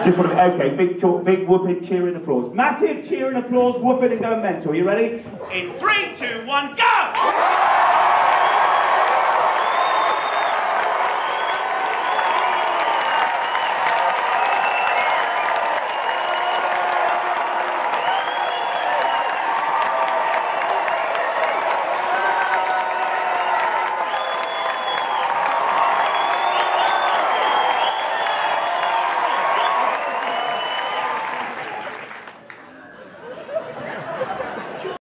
Just want to, okay, big whooping, cheering applause. Massive cheering applause, whooping and going mental. You ready? In 3, 2, 1, go!